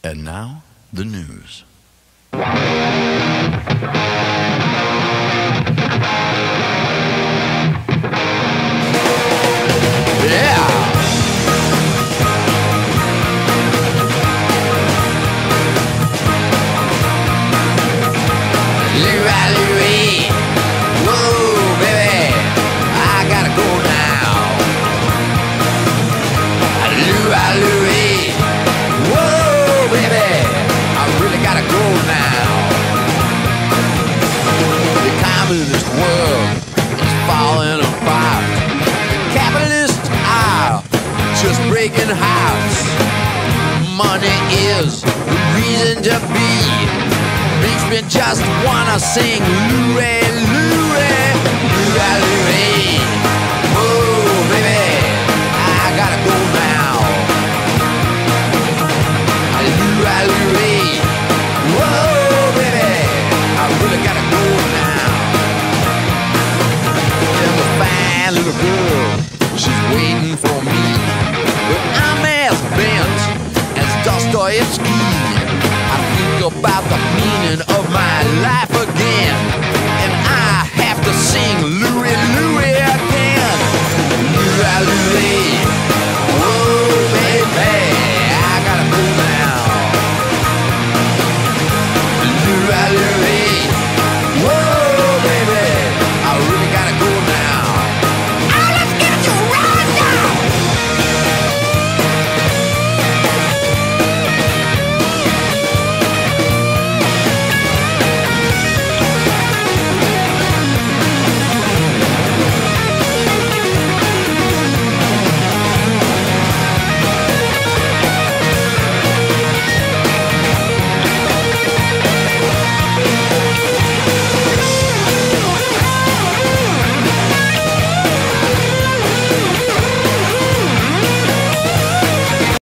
And now, the news. Breaking house. Money is the reason to be. Makes me just wanna sing Louie, Louie, Louie, Louie. Oh, baby, I gotta go now. Louie, Louie. Whoa, baby, I really gotta go now. There's a fine little girl, she's waiting for me. But I'm as bent as Dostoevsky. I think about the meaning of my life again, and I have to sing Louie, Louie again. Louie, Louie.